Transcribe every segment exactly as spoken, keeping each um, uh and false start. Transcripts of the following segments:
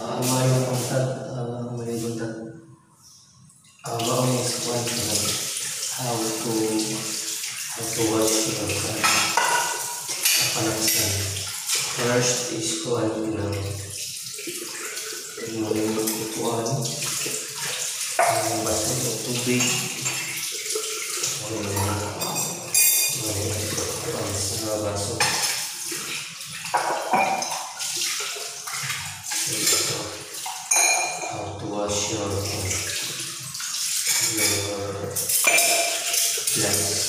uh, mayong kontad, uh, may kontad. Uh, maong iskuan na how to how to wash your panaksan. First is kuan ng yung kuan ang baso ng tubig. Ano na? Ano sa baso? How to wash your your glass.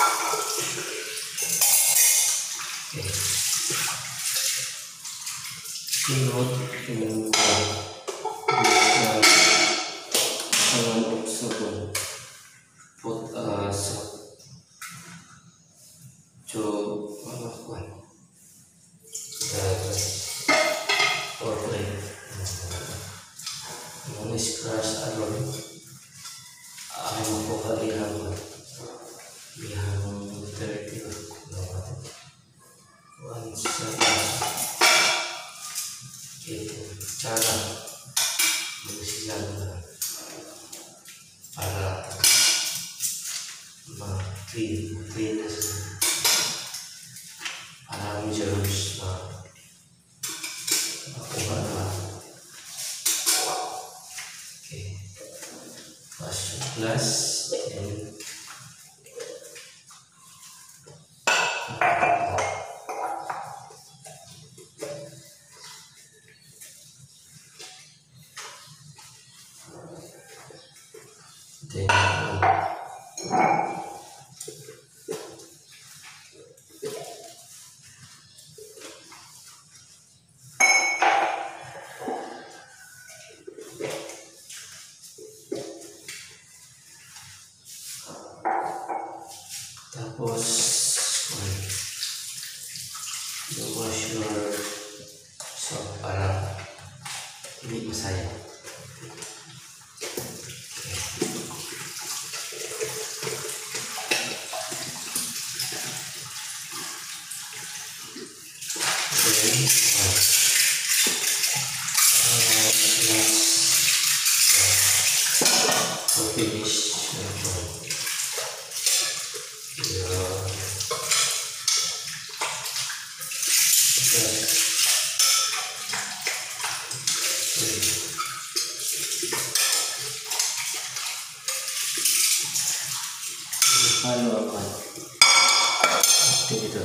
Okay. Sunod yung pangalok sabon. Put uh, so so ano kuan portrait mo scratch alone ay mo ko kalihang lihang thirty no one seven okay cara magsilang para ma-clean clean para ang germs na makuha na. Okay, wash your glass and then tapos you wash your soap para hindi masaya. Then uh, let's uh, finish halo apa itu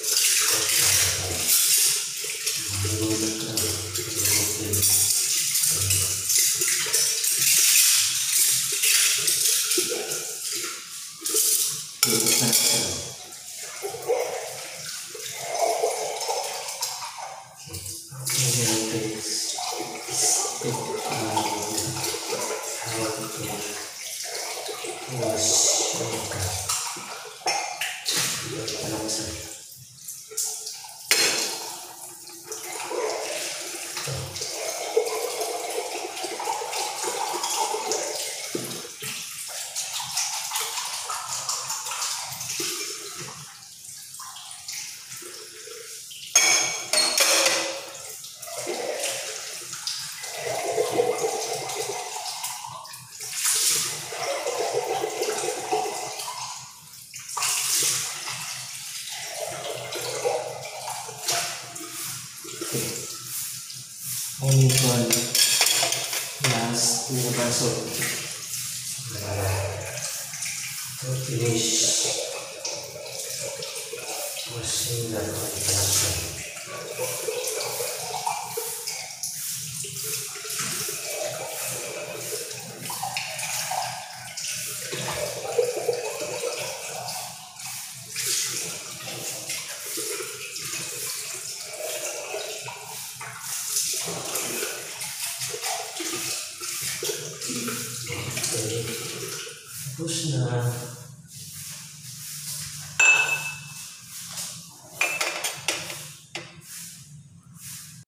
only one last two baso to finish washing the container. Tapos na